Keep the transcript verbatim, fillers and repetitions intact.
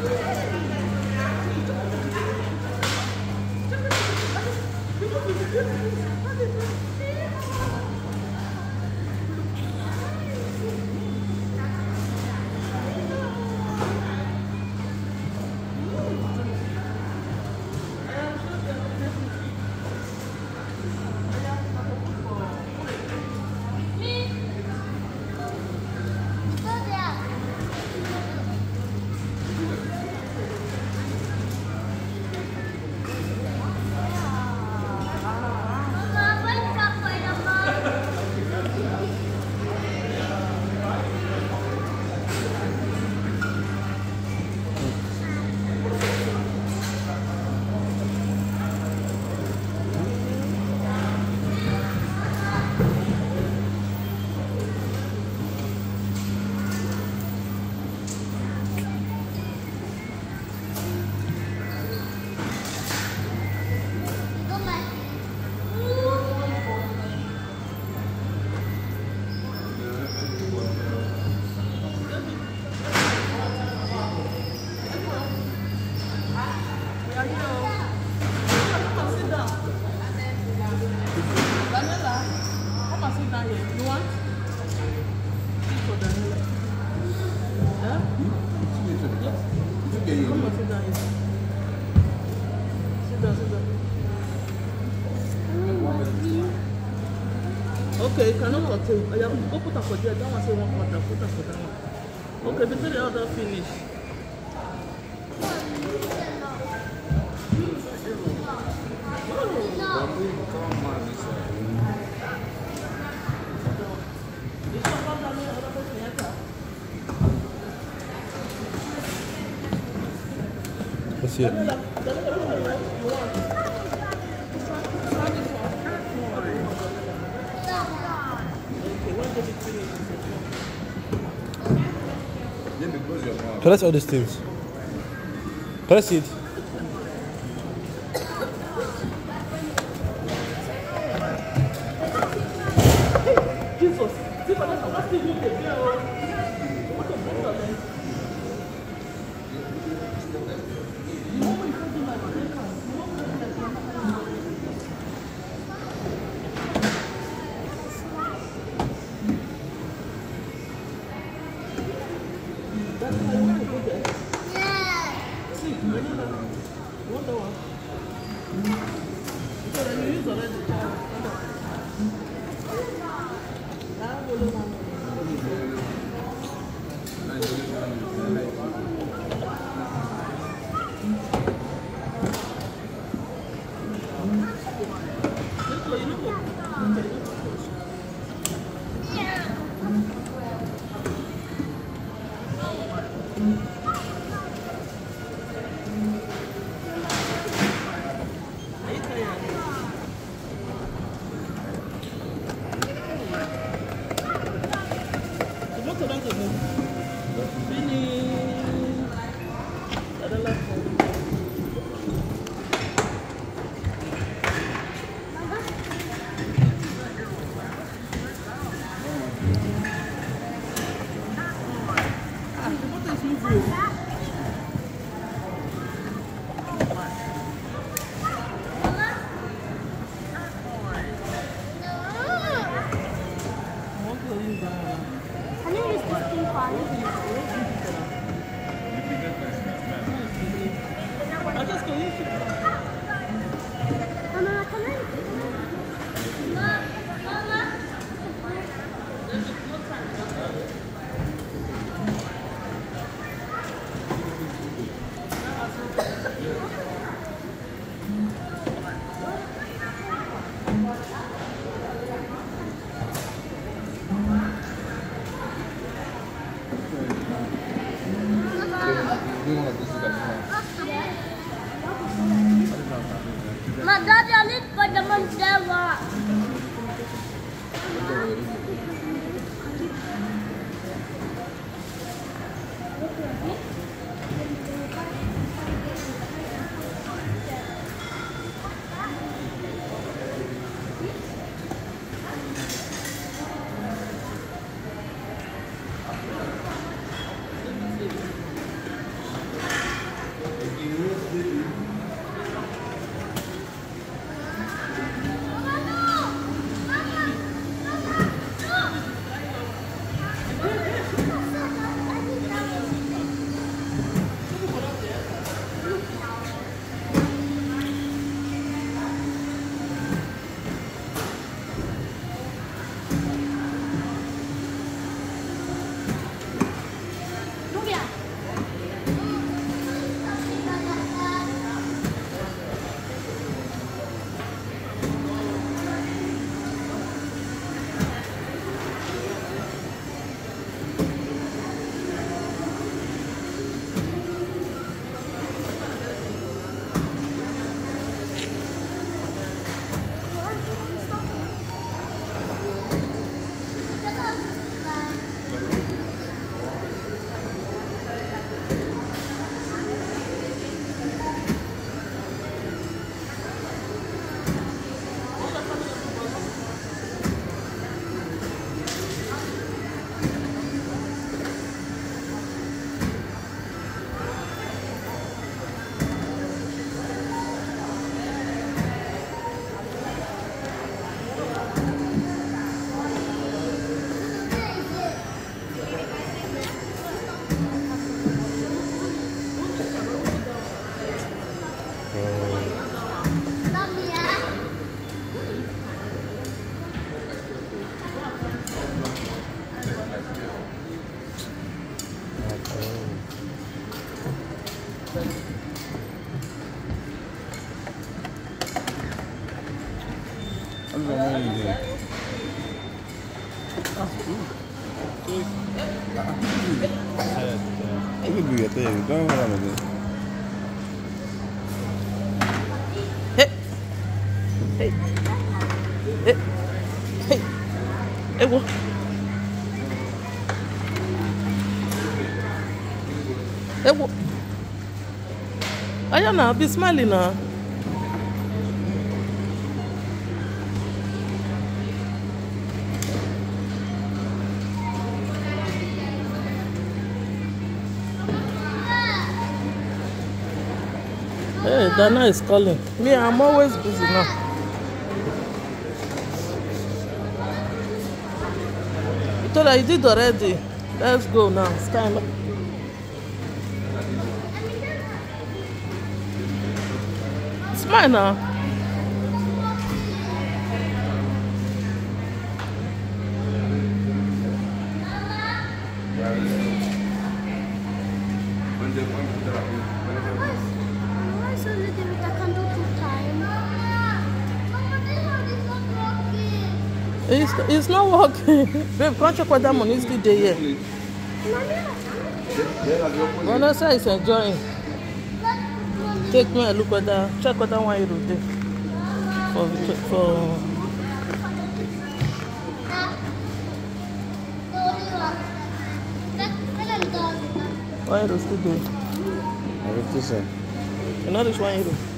Okay, you cannot continue. I have go put her for there. That one say one quarter. Put her for that one. Okay, before the other finish. Let's see it. Press all these things. Press it. Jesus. Ma dati alit pa naman dewa. you, I tell you. Don't hold on again. Hey. Hey. Hey. Hey. Hey, what? Hey, what? Ayana, be smiling now. Hey, Dana is calling. Me, I'm always busy now. You told her you did already. Let's go now. It's time. Smile now. Why so little bit I can do two times? Mama, this one is not working. It's, it's not working. Babe, can't check what that money is still there here. Vanessa is enjoying. Take me a look at that. Check what that one you do for for. One euro still there. I will do so. You know this one euro.